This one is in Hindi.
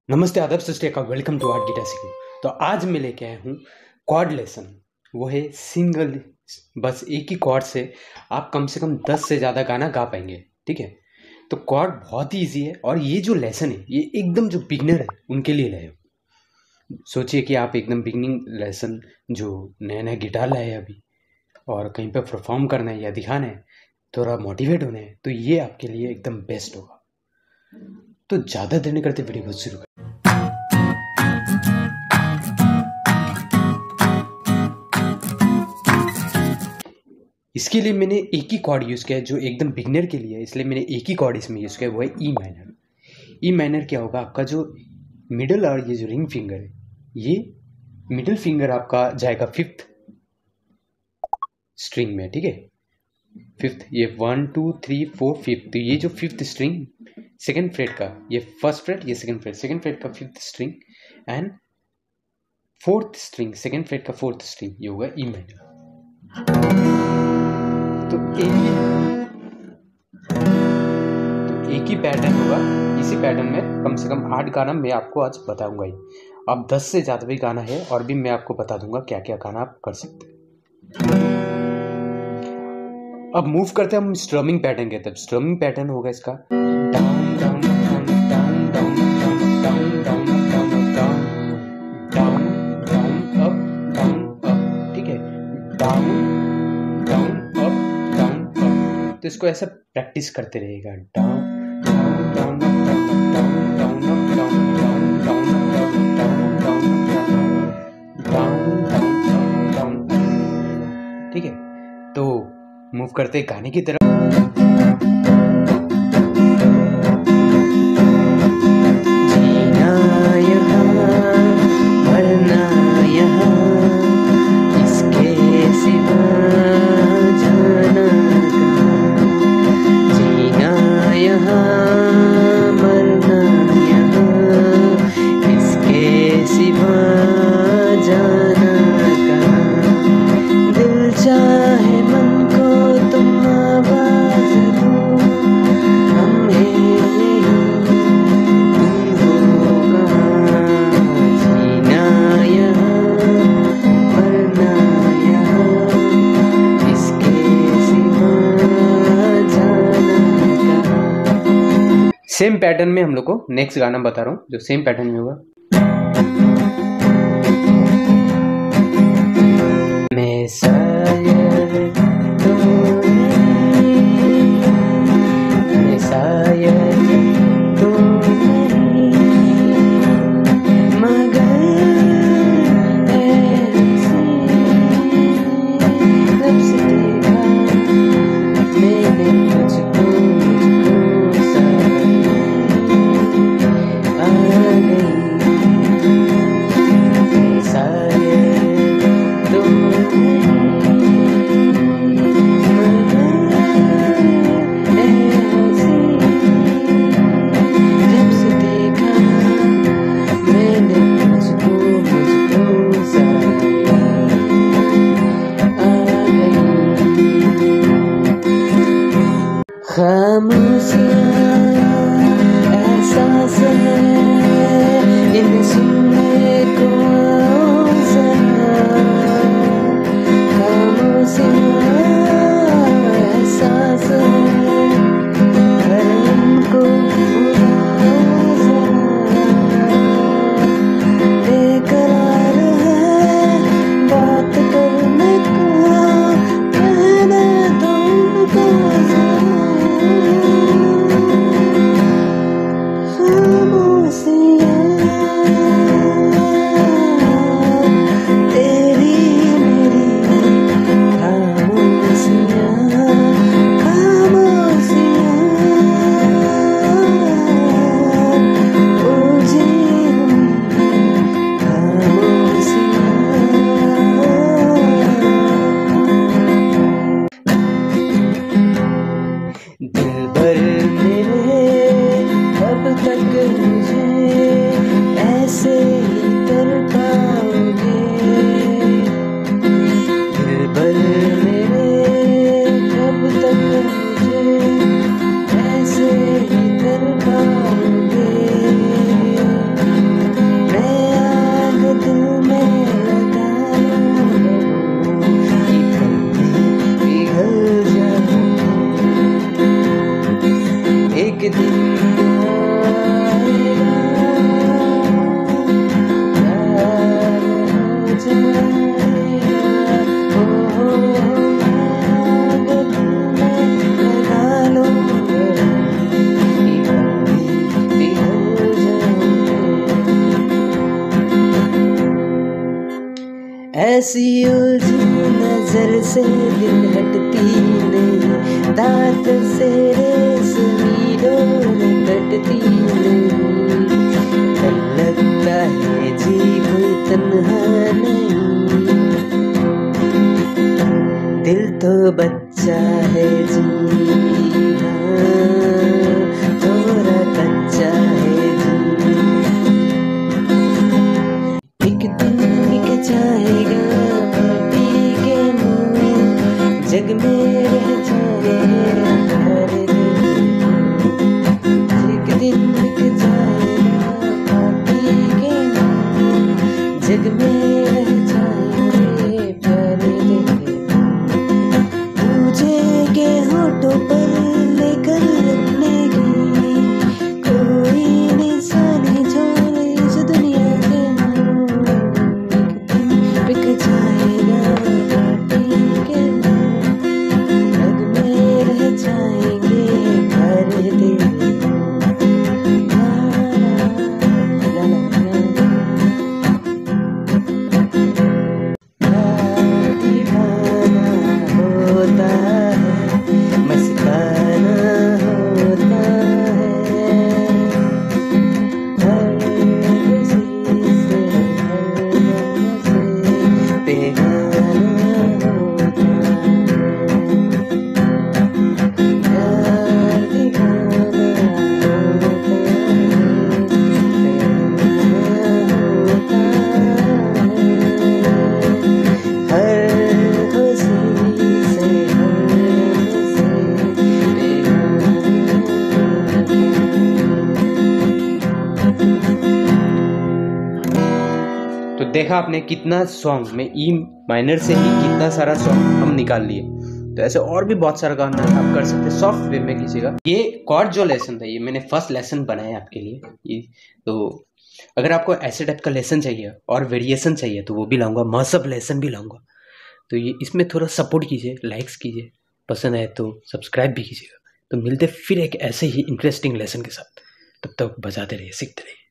नमस्ते, आदाब, सत श्री अकाल। वेलकम टू आर्ट गिटार सीखूं। तो आज मैं लेके आया हूँ कॉर्ड लेसन। वो है सिंगल, बस एक ही कॉर्ड से आप कम से कम 10 से ज़्यादा गाना गा पाएंगे। ठीक है, तो कॉर्ड बहुत ही ईजी है और ये जो लेसन है ये एकदम जो बिगनर है उनके लिए लाए हो। सोचिए कि आप एकदम बिगनिंग लेसन जो नया नया गिटार लाए हैं अभी और कहीं पर परफॉर्म करना है या दिखाना है, थोड़ा मोटिवेट होना है, तो ये आपके लिए एकदम बेस्ट होगा। तो ज़्यादा देर नहीं करते, वीडियो को शुरू कर। इसके लिए मैंने एक ही कॉर्ड यूज़ किया है जो एकदम बिगनर के लिए है, इसलिए मैंने एक ही कॉर्ड इसमें यूज़ किया है, वो है ई माइनर। ई माइनर क्या होगा, आपका जो मिडल और ये जो रिंग फिंगर है, ये मिडल फिंगर आपका जाएगा 5th स्ट्रिंग में। ठीक है, 5th, ये 1 2 3 4 5th, तो ये जो 5th स्ट्रिंग सेकेंड फ्रेट का, ये फर्स्ट फ्रेट, ये सेकेंड फ्रेट का 5th string, and 4th string second fret का 4th स्ट्रिंग, ये होगा ई माइनर। तो एक ही पैटर्न होगा। इसी पैटर्न में कम से कम 8 गाना मैं आपको आज बताऊंगा ही। अब 10 से ज़्यादा भी गाना है और भी मैं आपको बता दूंगा क्या क्या गाना आप कर सकते हैं। अब मूव करते हैं हम स्ट्रमिंग पैटर्न के तरफ। स्ट्रमिंग पैटर्न होगा इसका down down down down down down down down down down up down up. ठीक है, down down up down up. तो इसको ऐसा प्रैक्टिस करते रहेगा, down down down down down down down down down down down. ठीक है, तो मूव करते गाने की तरफ। जीना यहाँ मरना यहाँ, इसके सिवा जाना कहाँ। जीना यहाँ मरना यहाँ, इसके सिवा जाना कहाँ। दिल चाहे मन को तुम आवाज दो, हमें तुम हो कहाँ। जीना यहाँ मरना यहाँ, इसके सिवा जाना कहाँ। सेम पैटर्न में हम लोग को नेक्स्ट गाना बता रहा हूँ जो सेम पैटर्न में होगा। मैं शायद तो नहीं, मैं शायद तो नहीं, मगर ऐसे जब से देखा मैंने तुझको आ गई ऐसी उलझी नजर से दिल हटती नहीं, दांत से रेशमी डोर कटती नहीं। डर लगता है जी कोई तन्हा नहीं, दिल तो बच्चा है जी, हाँ थोड़ा कच्चा है जी। एक दिन बिक जाएगा पापी के मुँह, जग में रह जाएगा प्यार दे। एक दिन बिक जाएगा पापी के मुँह, जग में रह जाएंगे प्यार दे। के होठों पर लेकर अपने की कोई निशानी छोड़ इस दुनिया के मोह। बिक जाएगा पापी के मुँह, जग में रह जाएंगे प्यार दे। तो देखा आपने कितना सॉन्ग में ई माइनर से ही कितना सारा सॉन्ग हम निकाल लिए। तो ऐसे और भी बहुत सारा गाना आप कर सकते हैं, सॉफ्ट वे में कीजिएगा। ये कॉर्ड जो लेसन था, ये मैंने फर्स्ट लेसन बनाया आपके लिए ये। तो अगर आपको ऐसे टाइप का लेसन चाहिए और वेरिएशन चाहिए तो वो भी लाऊंगा, मसब लेसन भी लाऊंगा। तो ये इसमें थोड़ा सपोर्ट कीजिए, लाइक्स कीजिए, पसंद आए तो सब्सक्राइब भी कीजिएगा। तो मिलते फिर एक ऐसे ही इंटरेस्टिंग लेसन के साथ, तब तक बजाते रहिए, सीखते रहिए।